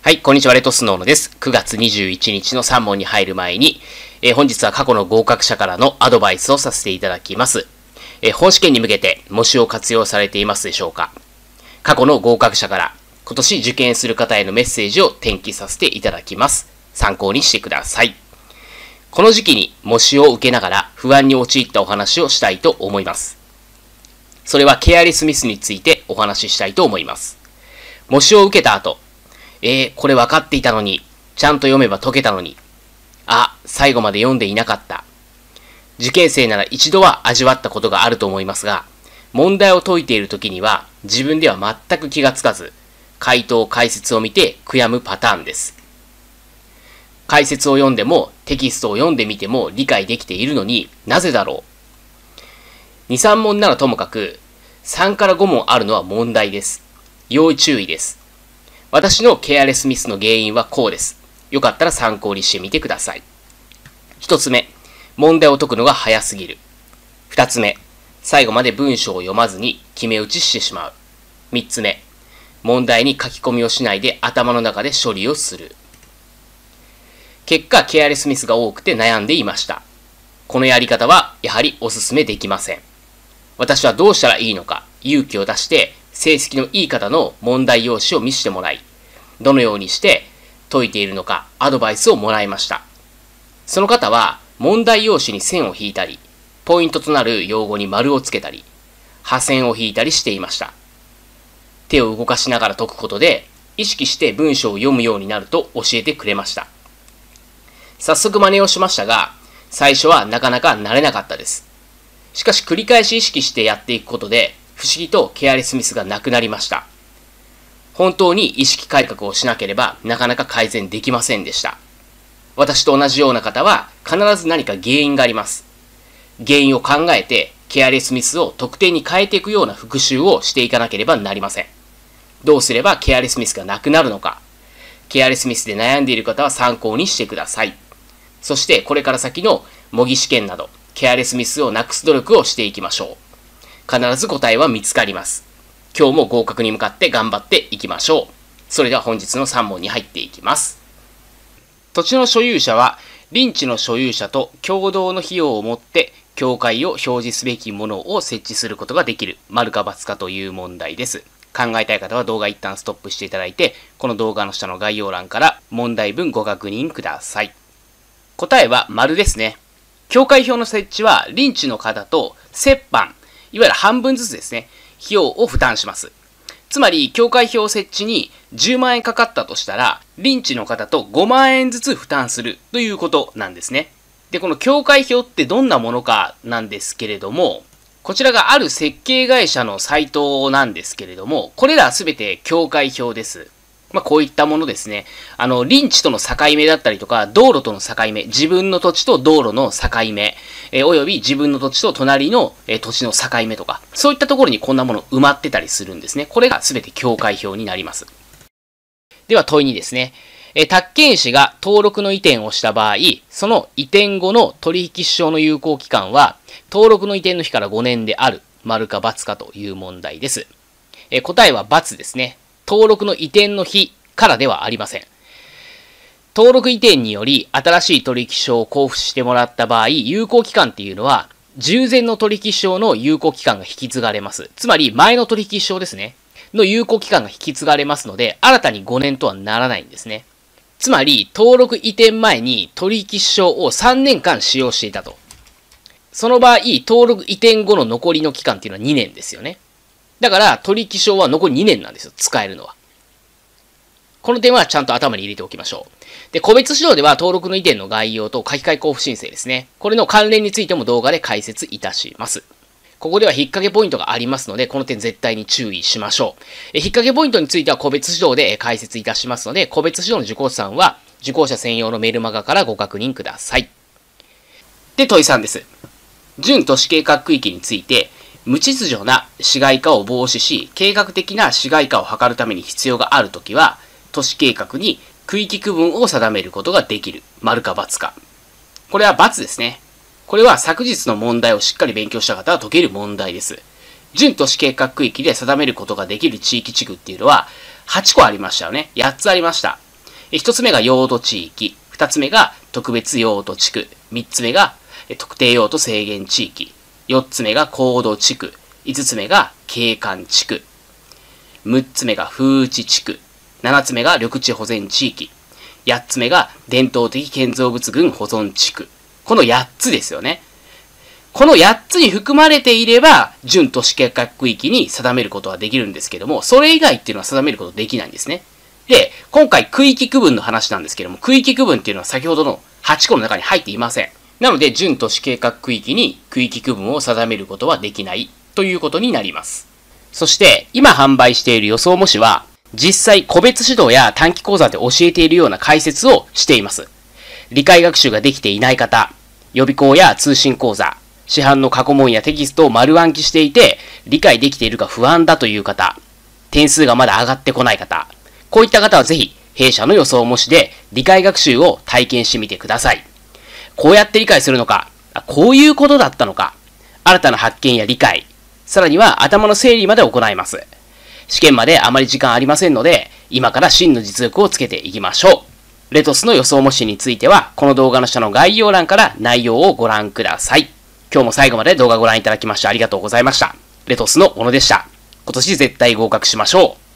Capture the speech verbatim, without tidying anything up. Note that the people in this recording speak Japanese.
はい、こんにちは、レトスノーノです。くがつにじゅういちにちのさん問に入る前に、えー、本日は過去の合格者からのアドバイスをさせていただきます。えー、本試験に向けて模試を活用されていますでしょうか？過去の合格者から今年受験する方へのメッセージを転記させていただきます。参考にしてください。この時期に模試を受けながら不安に陥ったお話をしたいと思います。それはケアレスミスについてお話ししたいと思います。模試を受けた後、えー、これ分かっていたのに、ちゃんと読めば解けたのに、あ、最後まで読んでいなかった。受験生なら一度は味わったことがあると思いますが、問題を解いている時には自分では全く気がつかず、回答解説を見て悔やむパターンです。解説を読んでもテキストを読んでみても理解できているのになぜだろう。に、さん問ならともかく、さんからご問あるのは問題です。要注意です。私のケアレスミスの原因はこうです。よかったら参考にしてみてください。一つ目、問題を解くのが早すぎる。二つ目、最後まで文章を読まずに決め打ちしてしまう。三つ目、問題に書き込みをしないで頭の中で処理をする。結果、ケアレスミスが多くて悩んでいました。このやり方はやはりお勧めできません。私はどうしたらいいのか勇気を出して成績のいい方の問題用紙を見せてもらい、どのようにして解いているのかアドバイスをもらいました。その方は問題用紙に線を引いたり、ポイントとなる用語に丸をつけたり、破線を引いたりしていました。手を動かしながら解くことで、意識して文章を読むようになると教えてくれました。早速真似をしましたが、最初はなかなか慣れなかったです。しかし繰り返し意識してやっていくことで、不思議とケアレスミスがなくなりました。本当に意識改革をしなければなかなか改善できませんでした。私と同じような方は必ず何か原因があります。原因を考えてケアレスミスを得点に変えていくような復習をしていかなければなりません。どうすればケアレスミスがなくなるのか。ケアレスミスで悩んでいる方は参考にしてください。そしてこれから先の模擬試験などケアレスミスをなくす努力をしていきましょう。必ず答えは見つかります。今日も合格に向かって頑張っていきましょう。それでは本日のさん問に入っていきます。土地の所有者は林地の所有者と共同の費用を持って境界を表示すべきものを設置することができる。丸か×かという問題です。考えたい方は動画一旦ストップしていただいて、この動画の下の概要欄から問題文ご確認ください。答えは丸ですね。境界表の設置は林地の方と折半、いわゆる半分ずつですね、費用を負担します。つまり、境界表設置にじゅうまんえんかかったとしたら、林地の方とごまんえんずつ負担するということなんですね。で、この境界表ってどんなものかなんですけれども、こちらがある設計会社のサイトなんですけれども、これらはすべて境界表です。まあ、こういったものですね。あの、林地との境目だったりとか、道路との境目、自分の土地と道路の境目、えー、および自分の土地と隣の、えー、土地の境目とか、そういったところにこんなもの埋まってたりするんですね。これが全て境界表になります。では問いにですね。えー、宅建士が登録の移転をした場合、その移転後の取引証の有効期間は、登録の移転の日からごねんである、丸か×かという問題です。えー、答えは×ですね。登録の移転の日からではありません。登録移転により新しい取引証を交付してもらった場合、有効期間っていうのは、従前の取引証の有効期間が引き継がれます。つまり、前の取引証ですね。の有効期間が引き継がれますので、新たにごねんとはならないんですね。つまり、登録移転前に取引証をさんねんかん使用していたと。その場合、登録移転後の残りの期間っていうのはにねんですよね。だから、取引証は残りにねんなんですよ。使えるのは。この点はちゃんと頭に入れておきましょう。で、個別指導では登録の移転の概要と書き換え交付申請ですね。これの関連についても動画で解説いたします。ここでは引っ掛けポイントがありますので、この点絶対に注意しましょう。え、引っ掛けポイントについては個別指導で解説いたしますので、個別指導の受講者さんは、受講者専用のメルマガからご確認ください。で、問いさんです。準都市計画区域について、無秩序な市街化を防止し、計画的な市街化を図るために必要があるときは、都市計画に区域区分を定めることができる。丸か×か。これは×ですね。これは昨日の問題をしっかり勉強した方は解ける問題です。準都市計画区域で定めることができる地域地区っていうのははちこありましたよね。やっつありました。 ひとつめが用途地域、ふたつめが特別用途地区、みっつめが特定用途制限地域、よっつめが高度地区、いつつめが景観地区、むっつめが風致地区、ななつめが緑地保全地域、やっつめが伝統的建造物群保存地区。このやっつですよね。このやっつに含まれていれば、準都市計画区域に定めることはできるんですけども、それ以外っていうのは定めることできないんですね。で、今回区域区分の話なんですけども、区域区分っていうのは先ほどのはちこの中に入っていません。なので、準都市計画区域に区域区分を定めることはできないということになります。そして、今販売している予想模試は、実際個別指導や短期講座で教えているような解説をしています。理解学習ができていない方、予備校や通信講座、市販の過去問やテキストを丸暗記していて、理解できているか不安だという方、点数がまだ上がってこない方、こういった方はぜひ、弊社の予想模試で理解学習を体験してみてください。こうやって理解するのか、こういうことだったのか、新たな発見や理解、さらには頭の整理まで行います。試験まであまり時間ありませんので、今から真の実力をつけていきましょう。レトスの予想模試については、この動画の下の概要欄から内容をご覧ください。今日も最後まで動画ご覧いただきましてありがとうございました。レトスの小野でした。今年絶対合格しましょう。